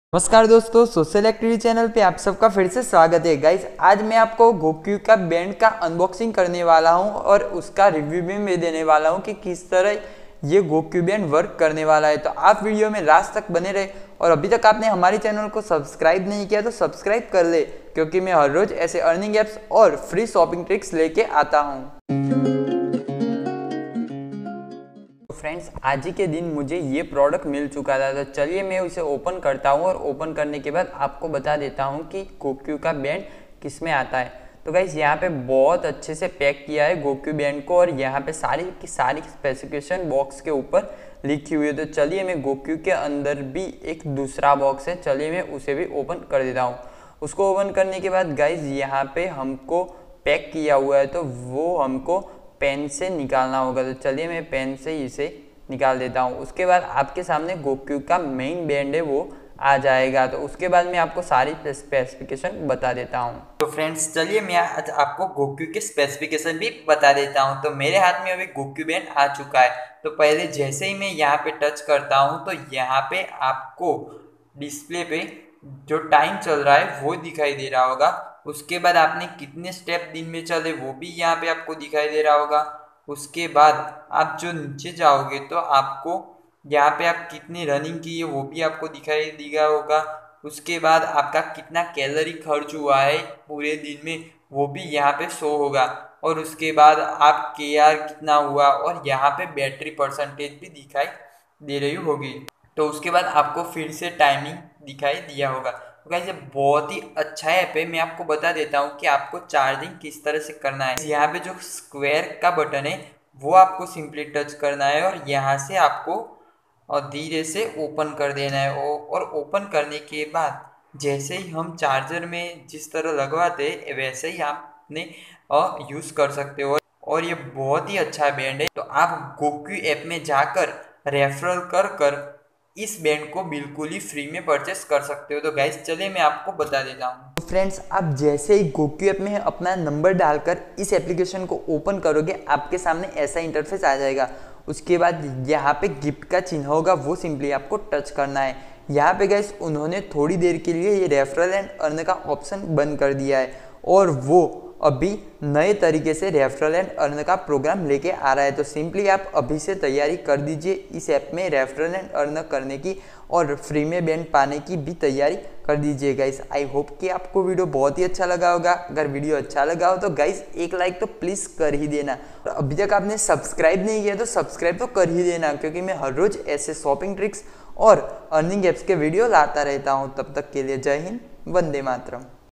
नमस्कार दोस्तों, social activity channel पे आप सबका फिर से स्वागत है। गाइज आज मैं आपको गोक्यू का बैंड का अनबॉक्सिंग करने वाला हूं और उसका रिव्यू भी मैं देने वाला हूं कि किस तरह ये गोक्यू बैंड वर्क करने वाला है। तो आप वीडियो में लास्ट तक बने रहे और अभी तक आपने हमारे चैनल को सब्सक्राइब नहीं किया तो सब्सक्राइब कर ले, क्योंकि मैं हर रोज ऐसे अर्निंग एप्स और फ्री शॉपिंग ट्रिक्स लेके आता हूँ। फ्रेंड्स, आज ही के दिन मुझे ये प्रोडक्ट मिल चुका था, तो चलिए मैं उसे ओपन करता हूँ और ओपन करने के बाद आपको बता देता हूँ कि गोक्यू का बैंड किस में आता है। तो गाइस यहाँ पे बहुत अच्छे से पैक किया है गोक्यू बैंड को और यहाँ पे सारी की सारी स्पेसिफिकेशन बॉक्स के ऊपर लिखी हुई है। तो चलिए मैं गोक्यू के अंदर भी एक दूसरा बॉक्स है, चलिए मैं उसे भी ओपन कर देता हूँ। उसको ओपन करने के बाद गाइज यहाँ पे हमको पैक किया हुआ है, तो वो हमको पेन से निकालना होगा। तो चलिए मैं पेन से इसे निकाल देता हूँ। उसके बाद आपके सामने गोक्यू का मेन बैंड है वो आ जाएगा। तो उसके बाद मैं आपको सारी स्पेसिफिकेशन बता देता हूँ। तो फ्रेंड्स चलिए मैं आज आपको गोक्यू के स्पेसिफिकेशन भी बता देता हूँ। तो मेरे हाथ में अभी गोक्यू बैंड आ चुका है। तो पहले जैसे ही मैं यहाँ पे टच करता हूँ तो यहाँ पे आपको डिस्प्ले पे जो टाइम चल रहा है वो दिखाई दे रहा होगा। उसके बाद आपने कितने स्टेप दिन में चले वो भी यहाँ पे आपको दिखाई दे रहा होगा। उसके बाद आप जो नीचे जाओगे तो आपको यहाँ पे आप कितनी रनिंग की है वो भी आपको दिखाई दिया होगा। उसके बाद आपका कितना कैलोरी खर्च हुआ है पूरे दिन में वो भी यहाँ पे शो होगा। और उसके बाद आप केआर कितना हुआ और यहाँ पे बैटरी परसेंटेज भी दिखाई दे रही होगी। तो उसके बाद आपको फिर से टाइमिंग दिखाई दिया होगा। तो गाइस ये बहुत ही अच्छा ऐप है। मैं आपको बता देता हूँ कि आपको चार्जिंग किस तरह से करना है। यहाँ पे जो स्क्वायर का बटन है वो आपको सिंपली टच करना है और यहाँ से आपको धीरे से ओपन कर देना है। और ओपन करने के बाद जैसे ही हम चार्जर में जिस तरह लगवाते वैसे ही आपने यूज़ कर सकते हो। और ये बहुत ही अच्छा बैंड है। तो आप गोक्यू ऐप में जाकर रेफरल कर इस बैंड को बिल्कुल ही फ्री में परचेस कर सकते हो। तो गाइस चलिए मैं आपको बता देता हूँ। तो फ्रेंड्स, आप जैसे ही गोक्यू ऐप में अपना नंबर डालकर इस एप्लीकेशन को ओपन करोगे आपके सामने ऐसा इंटरफेस आ जाएगा। उसके बाद यहाँ पे गिफ्ट का चिन्ह होगा, वो सिंपली आपको टच करना है। यहाँ पे गाइस उन्होंने थोड़ी देर के लिए ये रेफरल एंड अर्न का ऑप्शन बंद कर दिया है और वो अभी नए तरीके से रेफरल एंड अर्न का प्रोग्राम लेके आ रहा है। तो सिंपली आप अभी से तैयारी कर दीजिए इस ऐप में रेफरल एंड अर्न करने की और फ्री में बैंड पाने की भी तैयारी कर दीजिए गाइस। आई होप कि आपको वीडियो बहुत ही अच्छा लगा होगा। अगर वीडियो अच्छा लगा हो तो गाइस एक लाइक तो प्लीज़ कर ही देना। और अभी तक आपने सब्सक्राइब नहीं किया तो सब्सक्राइब तो कर ही देना, क्योंकि मैं हर रोज़ ऐसे शॉपिंग ट्रिक्स और अर्निंग एप्स के वीडियो लाता रहता हूँ। तब तक के लिए जय हिंद, वंदे मातरम।